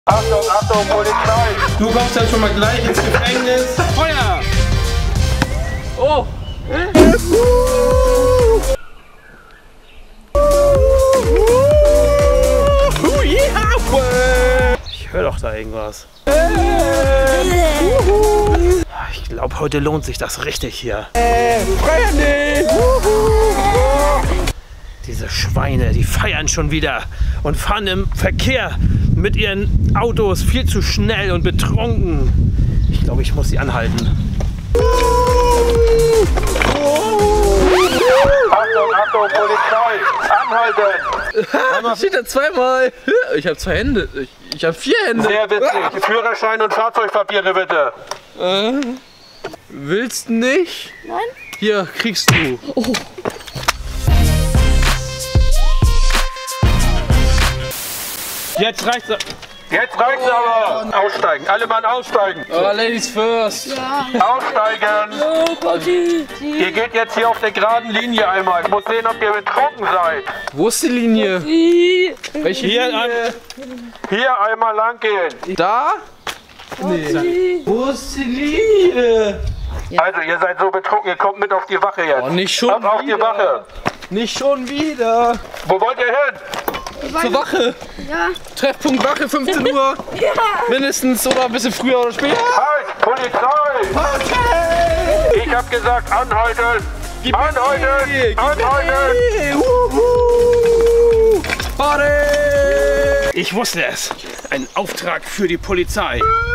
Achtung, Achtung, Polizei! Du kommst dann schon mal gleich ins Gefängnis. Feuer! Oh! Ich höre doch da irgendwas. Ich glaube, heute lohnt sich das richtig hier. Diese Schweine, die feiern schon wieder und fahren im Verkehr mit ihren Autos viel zu schnell und betrunken. Ich glaube, ich muss sie anhalten. Achtung, Achtung, Polizei! Anhalten! Das steht da zweimal. Ich habe 2 Hände. Ich habe 4 Hände. Sehr witzig. Führerschein und Fahrzeugpapiere bitte. Willst nicht? Nein. Hier kriegst du. Oh. Jetzt reicht's. Jetzt reicht's aber. Aussteigen. Alle Mann aussteigen. Oh, Ladies first. Ja. Aussteigen. Oh, Party. Ihr geht jetzt hier auf der geraden Linie einmal. Ich muss sehen, ob ihr betrunken seid. Wo ist die Linie? Welche Hier Linie? Hier einmal lang gehen. Da? Nee. Wo ist die Linie? Also, ihr seid so betrunken, ihr kommt mit auf die Wache jetzt. Oh, nicht schon Ab auf die wieder. Wache. Nicht schon wieder. Wo wollt ihr hin? Zur Wache. Ja. Treffpunkt Wache, 15 Uhr. Ja. Mindestens oder ein bisschen früher oder später. Halt! Polizei! Ich hab gesagt, anhalten! Anhalten! Anhalten! Party! Ich wusste es. Ein Auftrag für die Polizei.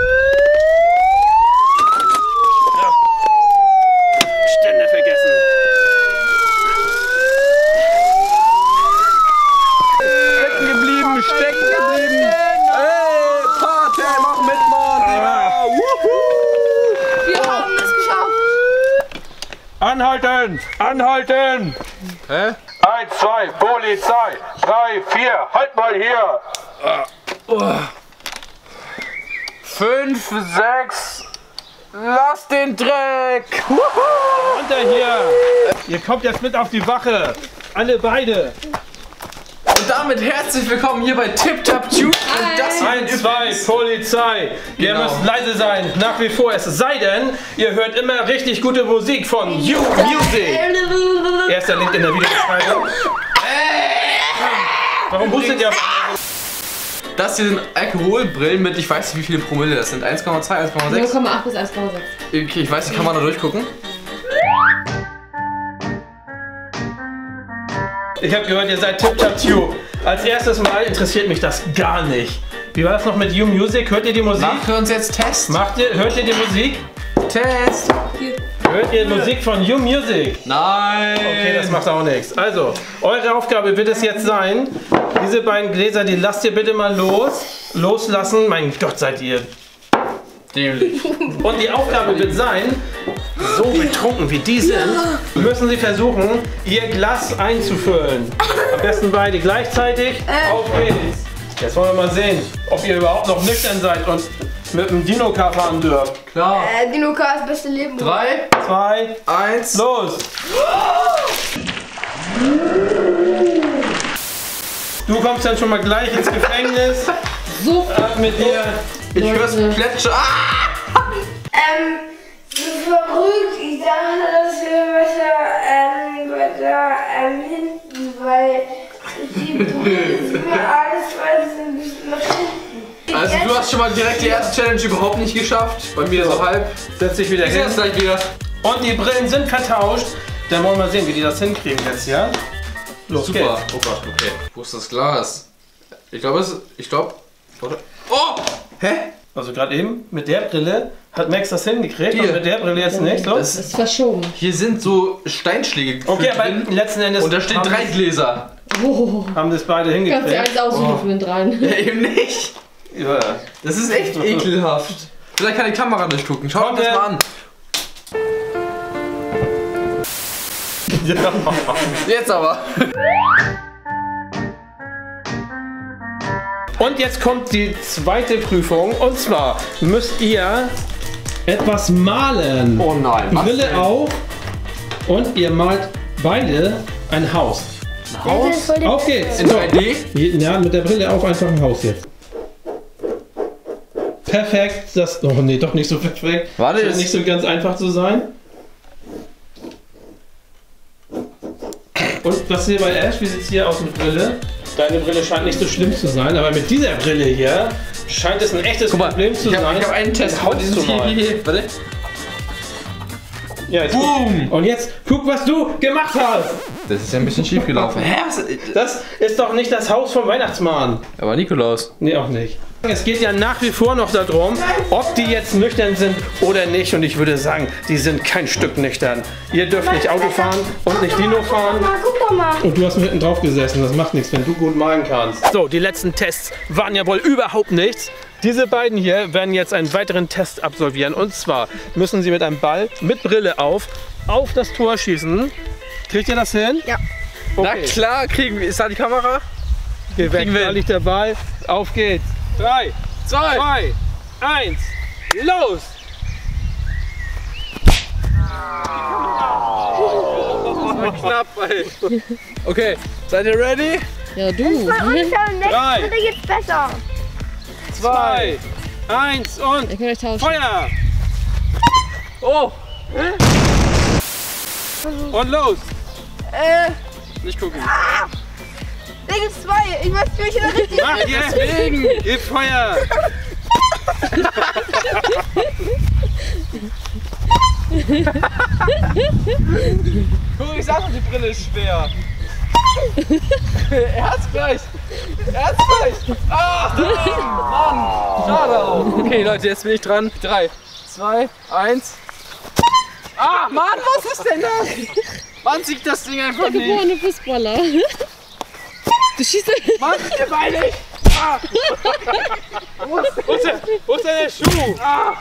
Ja. Stände vergessen. Stecken geblieben. Hey, Party, mach mit, Mann. Wir haben es geschafft. Anhalten! Anhalten! Hä? 1, 2, Polizei! 3, 4, halt mal hier! 5, 6. Lass den Dreck. Runter hier. Ihr kommt jetzt mit auf die Wache. Alle beide. Und damit herzlich willkommen hier bei Tip Tap Tube. Und das hier 1, 2, Polizei. Ihr Genau. müsst leise sein, nach wie vor. Es sei denn, ihr hört immer richtig gute Musik von You Music. Erster Link in der Videobeschreibung. Warum hustet ihr? Das hier sind Alkoholbrillen mit, ich weiß nicht wie viele Promille das sind. 1,2, 1,6. 0,8 bis 1,6. Okay, ich weiß nicht, kann man da durchgucken? Ich habe gehört, ihr seid Tip Tap Tube. Als erstes Mal interessiert mich das gar nicht. Wie war das noch mit You Music? Hört ihr die Musik? Machen wir uns jetzt Test. Hört ihr die Musik? Test. Hört ihr Musik von You Music? Nein. Okay, das macht auch nichts. Also, eure Aufgabe wird es jetzt sein, diese beiden Gläser, die lasst ihr bitte mal loslassen. Mein Gott, seid ihr Dämlich. Und die Aufgabe wird sein, so betrunken wie die sind, müssen sie versuchen, ihr Glas einzufüllen. Am besten beide gleichzeitig. Auf geht's. Jetzt wollen wir mal sehen, ob ihr überhaupt noch nüchtern seid und mit dem Dino-Car fahren dürft. Klar. Dino-Car ist das beste Leben. 3, 2, 1. los! Du kommst dann schon mal gleich ins Gefängnis. So. Mit dir. Ich hör's plätschern. Ah! So verrückt. Ich dachte, das wäre weiter hinten, weil die Brille ist mir alles weiter ein bisschen nach hinten. Also du hast schon mal direkt die erste Challenge überhaupt nicht geschafft. Bei mir so halb. Setz dich wieder Ich seh hin. jetzt gleich wieder. Und die Brillen sind vertauscht. Dann wollen wir mal sehen, wie die das hinkriegen jetzt, ja? Los Super. geht's. Oh Gott, okay. Wo ist das Glas? Ich glaube, oder? Oh! Hä? Also gerade eben mit der Brille hat Max das hingekriegt Hier. und mit der Brille jetzt nicht. Los. Das Ist verschoben. Hier sind so Steinschläge Okay, aber drin. letzten Endes Und da stehen 3 Gläser. Oh. haben das beide Kannst du hingekriegt. eins aussuchen von den dreien. Ja, eben nicht. Ja. Das ist echt ekelhaft. Vielleicht kann die Kamera nicht gucken. Schaut euch das mal an. Jetzt aber. Und jetzt kommt die zweite Prüfung. Und zwar müsst ihr etwas malen. Oh nein. was Brille denn? auf und ihr malt beide ein Haus. Haus? Auf geht's. In 3D? Ja, mit der Brille auf einfach ein Haus jetzt. perfekt. Das, oh nee, doch nicht so perfekt. Warte, Scheint nicht so ganz einfach zu sein. Und was hier bei Ash, wie sieht es hier aus mit Brille? Deine Brille scheint nicht so schlimm zu sein, aber mit dieser Brille hier scheint es ein echtes Problem zu sein. Ich habe einen Test. Hier. Warte. Ja, jetzt Boom! Und jetzt guck, was du gemacht hast. Das ist ja ein bisschen schief gelaufen. Hä? Das ist doch nicht das Haus vom Weihnachtsmann. Aber Nikolaus. Nee, auch nicht. Es geht ja nach wie vor noch darum, ob die jetzt nüchtern sind oder nicht. Und ich würde sagen, die sind kein Stück nüchtern. Ihr dürft nicht Auto fahren und nicht Dino fahren. Mama, guck doch mal. Und du hast mitten drauf gesessen. Das macht nichts, wenn du gut malen kannst. So, die letzten Tests waren ja wohl überhaupt nichts. Diese beiden hier werden jetzt einen weiteren Test absolvieren. Und zwar müssen sie mit einem Ball mit Brille auf das Tor schießen. Kriegt ihr das hin? Ja. Na Okay. klar, kriegen wir. Ist da die Kamera? Geh weg, kriegen wir da hin. liegt der Ball. Auf geht's. 3, 2. 2, 1, los! Das war knapp, ey. Okay, seid ihr ready? Ja, du. Bei uns am nächsten 3, Schritt geht's besser. 2, 1 und Ich kann euch tauschen. Feuer! Oh! Und los! Nicht gucken. Links 2. Ich weiß nicht, welche da richtig Mach jetzt! Deswegen! Gib Feuer! Guck, ich sag doch, die Brille ist schwer. Er hat's gleich. Er hat's gleich. Ah, Mann. Schade auch. Okay, Leute, jetzt bin ich dran. 3, 2, 1. Ah, Mann, was ist denn das? Wann sieht das Ding einfach nicht? Geborene Fußballer. Du schießt. Mann, ihr beide nicht. Wo ist denn der Schuh?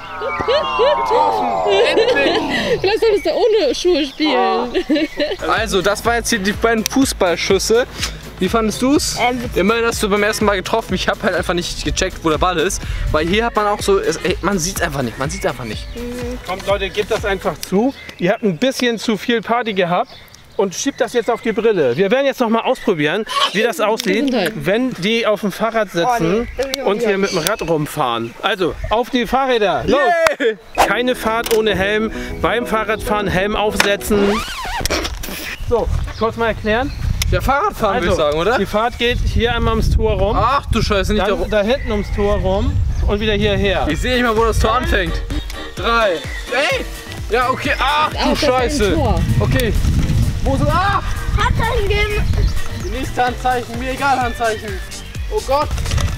Endlich. Vielleicht solltest du ohne Schuhe spielen. Also, das waren jetzt hier die beiden Fußballschüsse. Wie fandest du's? Immerhin hast du beim ersten Mal getroffen. Ich habe halt einfach nicht gecheckt, wo der Ball ist. Weil hier hat man auch so, man sieht's einfach nicht. Man sieht's einfach nicht. Kommt Leute, gebt das einfach zu. Ihr habt ein bisschen zu viel Party gehabt und schiebt das jetzt auf die Brille. Wir werden jetzt noch mal ausprobieren, wie das aussieht, Gesundheit. wenn die auf dem Fahrrad sitzen und hier mit dem Rad rumfahren. Also, auf die Fahrräder. Los! Keine Fahrt ohne Helm. Beim Fahrradfahren Helm aufsetzen. So, kurz mal erklären. Ja, Fahrradfahren würde ich sagen, oder? Die Fahrt geht hier einmal ums Tor rum, Ach du Scheiße, nicht dann da hinten ums Tor rum und wieder hierher. Ich sehe nicht mal, wo das Tor anfängt. 3. Ey! Ja, okay. Ach du Auf, das ist ein Scheiße. Tor. Okay. Wo ist Ah! Handzeichen geben. Nächste Handzeichen. Mir egal Handzeichen. Oh Gott.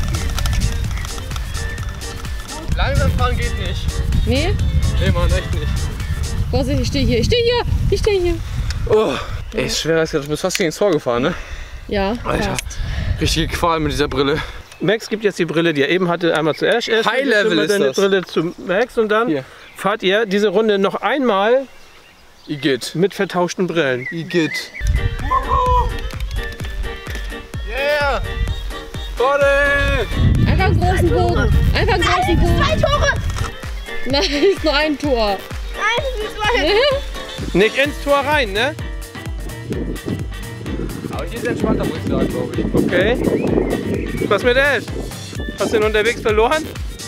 Langsam fahren geht nicht. Nee? Nee, Mann, echt nicht. Vorsicht, ich stehe hier. Ich stehe hier. Ich stehe hier. Oh. Ey, ist schwer als gedacht. Du bist fast gegen das Tor gefahren, ne? Ja. Alter. Richtige Qual mit dieser Brille. Max gibt jetzt die Brille, die er eben hatte, einmal zu Ash. Ash, High Level immer ist deine das. Brille zu Max und dann Hier. fahrt ihr diese Runde noch einmal Igitt. mit vertauschten Brillen. Igitt. Yeah! Party! Einfach einen großen Bogen. Einfach einen großen Bogen. 2 Tore. Nein, ist nur ein Tor. Nein, es ist 2. Nicht ins Tor rein, ne? Aber hier ist entspannter, muss ich sagen, glaube ich. Okay. Was mit Ash? Hast du ihn unterwegs verloren?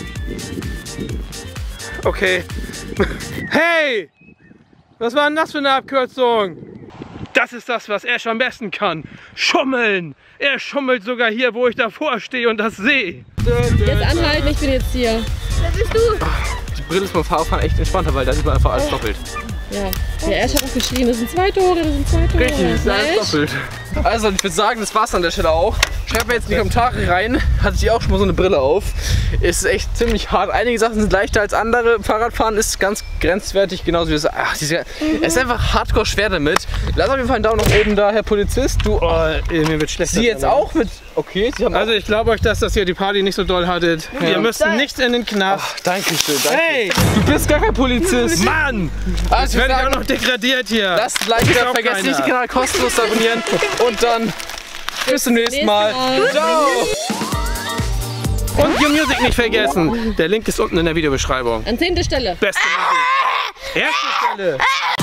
Okay. Hey! Was war denn das für eine Abkürzung? Das ist das, was Ash am besten kann. Schummeln! Er schummelt sogar hier, wo ich davor stehe und das sehe. Jetzt anhalten, ich bin jetzt hier. Wer bist du? Die Brille ist beim Fahrradfahren echt entspannter, weil da sieht man einfach alles doppelt. Ja. Der Ash hat auch geschrien, das sind 2 Tore, das sind 2 Tore. Richtig, das ist alles Ash? doppelt. Also, ich würde sagen, das war's an der Stelle auch. Schreibt mir jetzt in die Kommentare rein. Hattet ihr auch schon mal so eine Brille auf? Ist echt ziemlich hart. Einige Sachen sind leichter als andere. Fahrradfahren ist ganz grenzwertig, genauso wie das. Ach, es ist einfach hardcore schwer damit. Lass auf jeden Fall einen Daumen nach oben da, Herr Polizist. Du, Oh, mir wird schlecht. Sie jetzt auch mit. Okay, Sie haben Also ich glaube euch, dass das hier die Party nicht so doll hattet. Ihr müsst nicht in den Knast. Ach, Dankeschön, danke. Hey! Du bist gar kein Polizist. Mann! Also, Jetzt ich werde ich würde auch sagen, noch degradiert hier. lasst ein Like da, auch vergesst nicht, den keiner. Kanal kostenlos zu abonnieren. Und dann bis zum nächsten Mal. Ciao! Und Your Music nicht vergessen. Der Link ist unten in der Videobeschreibung. An 10. Stelle. Beste Musik. Erste Stelle.